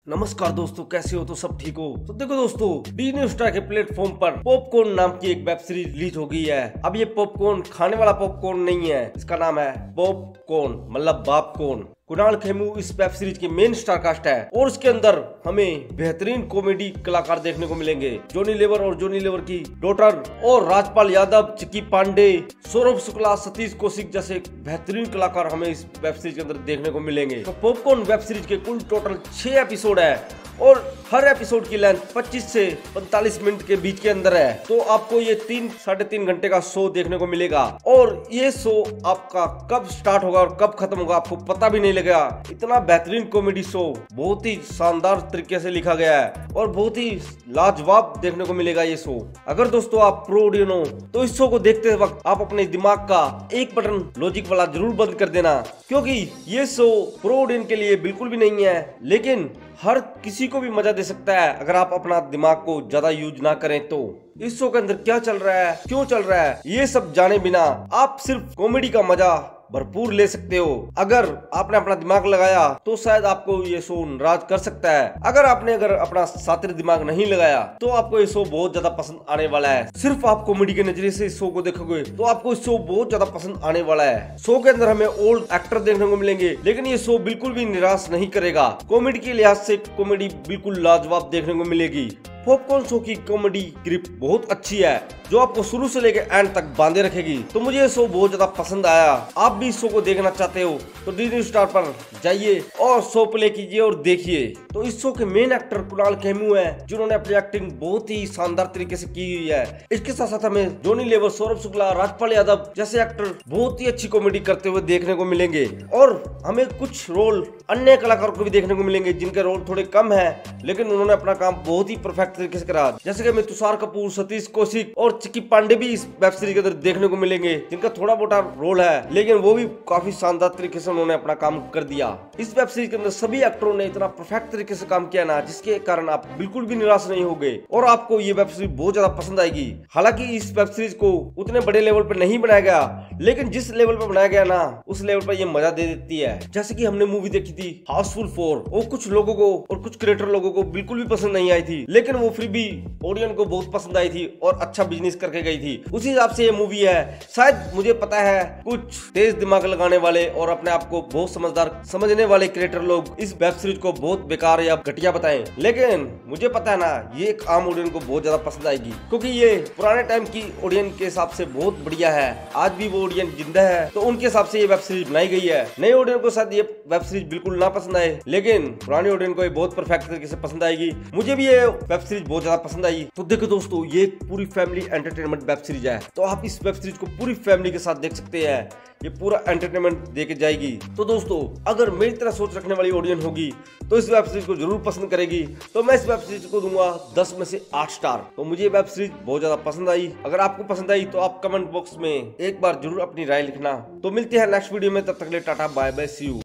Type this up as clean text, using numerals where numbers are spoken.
नमस्कार दोस्तों, कैसे हो? तो सब ठीक हो? तो देखो दोस्तों, डिज्नी स्टार के प्लेटफॉर्म पर पॉपकॉर्न नाम की एक वेब सीरीज रिलीज हो गई है। अब ये पॉपकॉर्न खाने वाला पॉपकॉर्न नहीं है, इसका नाम है पॉपकॉर्न, मतलब बापकॉर्न। कुणाल खेमू इस वेब सीरीज के मेन स्टार कास्ट है और इसके अंदर हमें बेहतरीन कॉमेडी कलाकार देखने को मिलेंगे। जॉनी लीवर और जॉनी लीवर की डॉटर और राजपाल यादव, चिक्की पांडे, सौरभ शुक्ला, सतीश कौशिक जैसे बेहतरीन कलाकार हमें इस वेब सीरीज के अंदर देखने को मिलेंगे। तो पॉपकॉर्न वेब सीरीज के कुल टोटल 6 एपिसोड है और हर एपिसोड की लेंथ 25 से 45 मिनट के बीच के अंदर है। तो आपको ये 3-3.5 घंटे का शो देखने को मिलेगा और ये शो आपका कब स्टार्ट होगा और कब खत्म होगा आपको पता भी नहीं लगेगा। इतना बेहतरीन कॉमेडी शो, बहुत ही शानदार तरीके से लिखा गया है और बहुत ही लाजवाब देखने को मिलेगा ये शो। अगर दोस्तों आप प्रो ऑडियन हो तो इस शो को देखते वक्त आप अपने दिमाग का एक बटन लॉजिक वाला जरूर बंद कर देना, क्योंकि ये शो प्रो ऑडियन के लिए बिल्कुल भी नहीं है, लेकिन हर किसी को भी मजा दे सकता है अगर आप अपना दिमाग को ज्यादा यूज ना करें तो। इस शो के अंदर क्या चल रहा है, क्यों चल रहा है, ये सब जाने बिना आप सिर्फ कॉमेडी का मजा भरपूर ले सकते हो। अगर आपने अपना दिमाग लगाया तो शायद आपको ये शो नाराज कर सकता है। अगर अपना शातिर दिमाग नहीं लगाया तो आपको ये शो बहुत ज्यादा पसंद आने वाला है। सिर्फ आप कॉमेडी के नजरिए से इस शो को देखोगे तो आपको इस शो बहुत ज्यादा पसंद आने वाला है। शो के अंदर हमें ओल्ड एक्टर देखने को मिलेंगे, लेकिन ये शो बिल्कुल भी निराश नहीं करेगा। कॉमेडी के लिहाज से कॉमेडी बिल्कुल लाजवाब देखने को मिलेगी। पॉपकॉर्न शो की कॉमेडी स्क्रिप्ट बहुत अच्छी है जो आपको शुरू से लेकर एंड तक बांधे रखेगी। तो मुझे ये शो बहुत ज्यादा पसंद आया। आप भी इस शो को देखना चाहते हो तो डिज्नी स्टार पर जाइए और शो प्ले कीजिए और देखिए। तो इस शो के मेन एक्टर कुणाल खेमू है, जिन्होंने अपनी एक्टिंग बहुत ही शानदार तरीके से की हुई है। इसके साथ साथ हमें जॉनी लीवर, सौरभ शुक्ला, राजपाल यादव जैसे एक्टर बहुत ही अच्छी कॉमेडी करते हुए देखने को मिलेंगे और हमें कुछ रोल अन्य कलाकारों को भी देखने को मिलेंगे जिनके रोल थोड़े कम है, लेकिन उन्होंने अपना काम बहुत ही परफेक्ट तरीके से करा। जैसे कि हमें तुषार कपूर, सतीश कौशिक और चिक्की पांडे भी इस वेब सीरीज के अंदर देखने को मिलेंगे, जिनका थोड़ा मोटा रोल है, लेकिन वो भी काफी शानदार तरीके से उन्होंने अपना काम कर दिया। इस वेब सीरीज के अंदर सभी एक्टरों ने इतना परफेक्ट तरीके से काम किया ना, जिसके कारण आप बिल्कुल भी निराश नहीं होगे और आपको ये वेब सीरीज बहुत ज्यादा पसंद आएगी। हालांकि इस वेब सीरीज को उतने बड़े लेवल पर नहीं बनाया गया, लेकिन जिस लेवल पर बनाया गया ना, उस लेवल पर ये मजा दे देती है। जैसे कि हमने मूवी देखी थी हाउसफुल 4, वो कुछ लोगों को और कुछ क्रिएटर लोगों को बिल्कुल भी पसंद नहीं आई थी, लेकिन वो फिर भी ऑडियंस को बहुत पसंद आई थी और अच्छा बिजनेस करके गई थी। उसी हिसाब से ये मूवी है। शायद मुझे पता है कुछ तेज दिमाग लगाने वाले और अपने आप को बहुत समझदार समझने वाले क्रिएटर लोग इस वेब सीरीज को बहुत बेकार या घटिया बताएं, लेकिन मुझे पता है ना, ये एक आम ऑडियंस को बहुत ज्यादा पसंद आएगी, क्योंकि ये पुराने टाइम की ऑडियंस के हिसाब से बहुत बढ़िया है। आज भी वो ऑडियंस जिंदा है, तो उनके हिसाब से ये वेब सीरीज बनाई गई है। नए ऑडियंस को शायद ये वेब सीरीज बिल्कुल ना पसंद आए, लेकिन पुराने ऑडियंस को ये बहुत परफेक्ट तरीके से पसंद आएगी। मुझे भी ये वेब सीरीज बहुत ज्यादा पसंद आई। तो देखो दोस्तों, ये पूरी फैमिली एंटरटेनमेंट वेब सीरीज है, तो आप इस वेब सीरीज को पूरी फैमिली के साथ देख सकते हैं। ये पूरा एंटरटेनमेंट देके जाएगी। तो दोस्तों, अगर मेरी तरह सोच रखने वाली ऑडियंस होगी तो इस वेब सीरीज को जरूर पसंद करेगी। तो मैं इस वेब सीरीज को दूंगा 10 में से 8 स्टार। तो मुझे ये वेब सीरीज बहुत ज्यादा पसंद आई। अगर आपको पसंद आई तो आप कमेंट बॉक्स में एक बार जरूर अपनी राय लिखना। तो मिलते हैं नेक्स्ट वीडियो में, तब तक के लिए ta ta bye bye, see you.